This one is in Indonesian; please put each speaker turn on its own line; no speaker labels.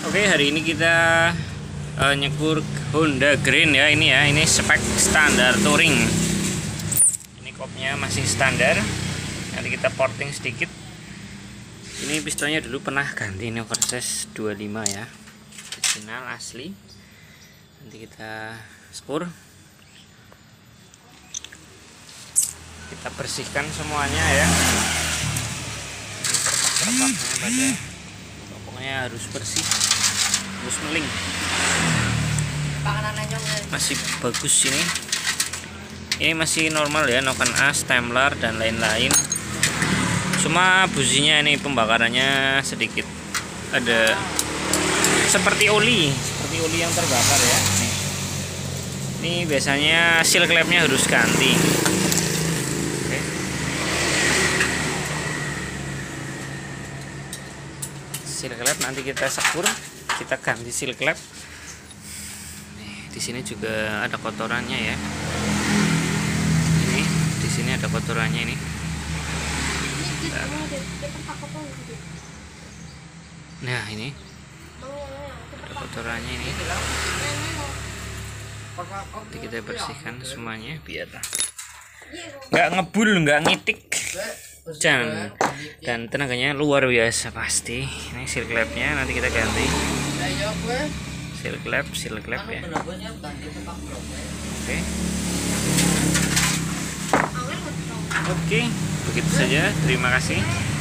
Oke, hari ini kita nyekur Honda Green ya. Ini spek standar touring. Ini kopnya masih standar. Nanti kita porting sedikit. Ini pistonnya dulu pernah ganti, ini oversize 25 ya, original asli. Nanti kita spur, kita bersihkan semuanya ya. Kerapaknya pokoknya harus bersih, harus meling. Masih bagus ini masih normal ya, noken as, Temlar dan lain-lain. Cuma businya ini pembakarannya sedikit ada seperti oli yang terbakar ya. Ini biasanya seal clamp-nya harus ganti. Oke. Seal clamp nanti kita sekur, kita ganti seal clamp. Di sini juga ada kotorannya ya. Ini di sini ada kotorannya ini. Nah, ini ada kotorannya ini. Nanti kita bersihkan semuanya biar nggak ngebul, nggak ngitik, dan tenaganya luar biasa pasti. Ini seal clamp-nya nanti kita ganti. Seal clamp ya. Oke, begitu saja. Terima kasih.